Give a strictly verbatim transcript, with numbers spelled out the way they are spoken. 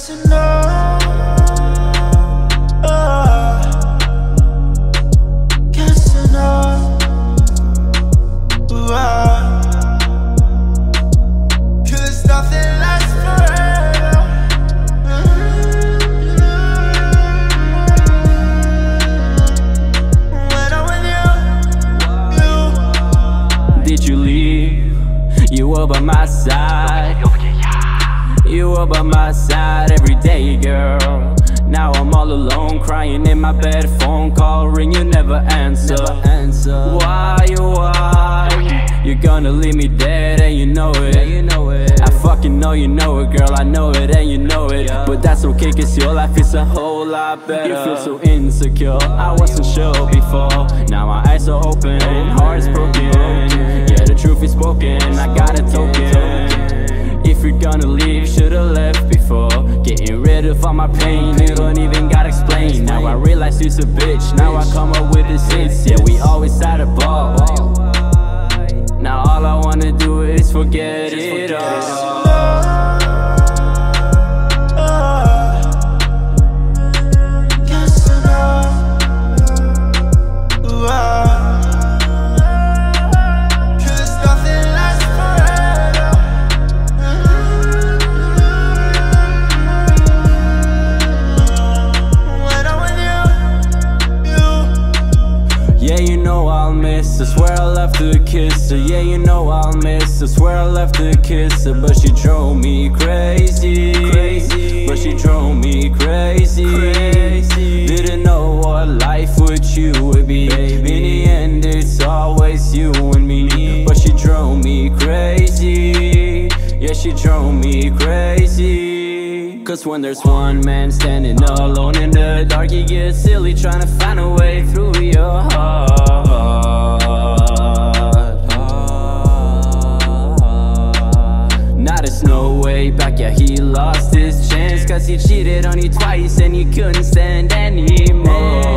Guessing no, oh, guessing no, oh, cause nothing lasts forever. When I'm with you, you. Did you leave? You were by my side. You were by my side every day, girl. Now I'm all alone, crying in my bed. Phone call ring, you never answer. Never answer. Why, why? You're gonna leave me dead and you know it. Yeah, you know it. I fucking know you know it, girl. I know it and you know it. Yeah. But that's okay, cause your life is a whole lot better. You feel so insecure, I wasn't sure before. Now my eyes are open, heart is broken. Yeah, the truth is spoken, I got a token. If you're gonna leave, should've left before. Getting rid of all my pain, you don't even gotta explain. Now I realize you's a bitch, now I come up with the hits. Yeah, we always had a ball. Now all I wanna do is forget it all. Yeah, you know I'll miss her, swear I left to kiss her. Yeah, you know I'll miss her, swear I left to kiss her. But she drove me crazy, crazy. But she drove me crazy, crazy. Didn't know what life with you would be, baby. In the end it's always you and me. But she drove me crazy, yeah, she drove me crazy. Cause when there's one man standing alone in the dark, you get silly trying to find a way through your heart. Now there's no way back, yeah, he lost his chance. Cause he cheated on you twice and you couldn't stand anymore.